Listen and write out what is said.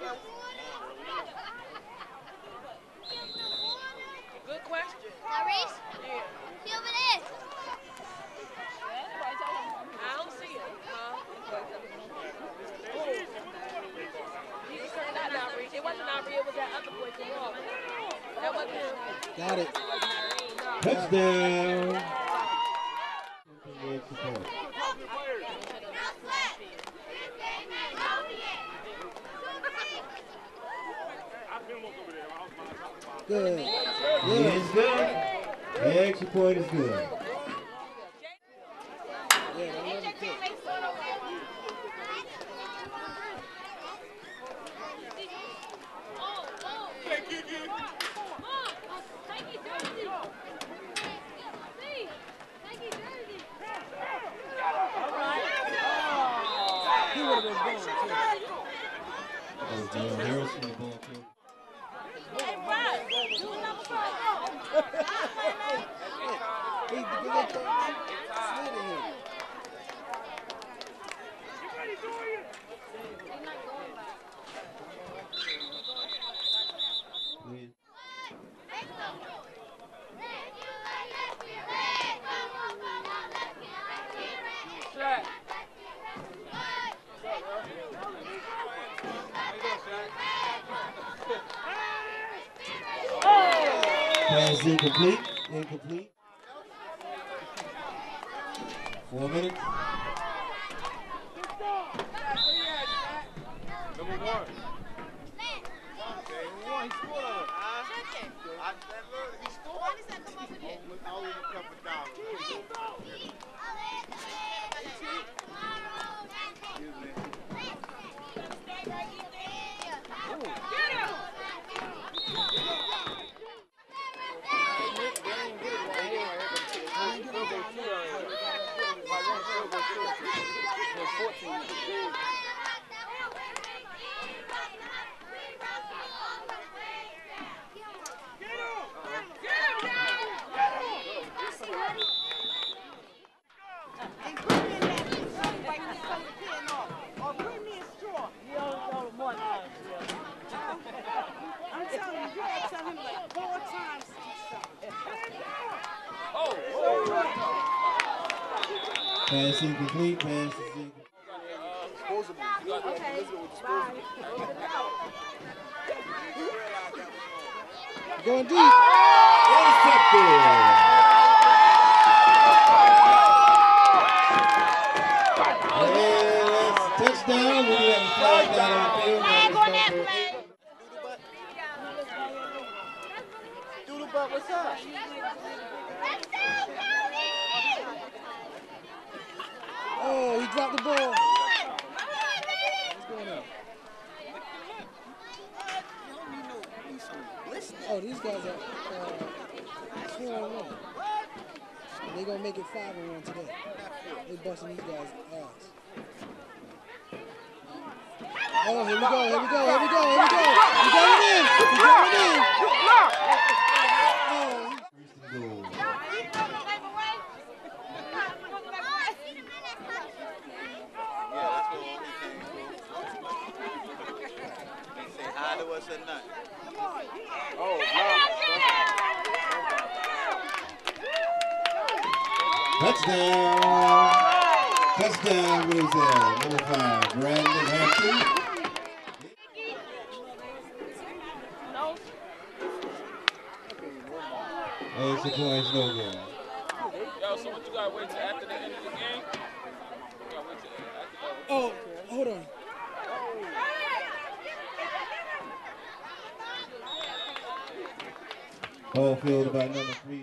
Good question. Reese? Yeah. He over there. I don't see him. He turned that out, Reese. It wasn't Ari, it was that other boy from Auburn. That wasn't him. Got it. Touchdown. Good. It's good. The extra point is good. He would have been gone, too. Harrison, the ball too. Pass incomplete. Incomplete. 4 minutes. Number 1. Pass incomplete. Pass is incomplete. Going deep. Intercepted. Touchdown. We have a flag down on the field. Doodle-butt, what's up? Oh, he dropped the ball. What's going on? Oh, these guys are 4-1. They're going to make it 5-1 today. They busting these guys' ass. Oh, here we go, here we go, here we go, here we go. He's going in. He's going in. Touchdown. Touchdown, Roselle. Number 5, Brandon Hampton. Extra points, no good. Yo, so what you gotta wait till after the end of the game? You gotta wait till after the Oh, hold on. Ball field about number 3.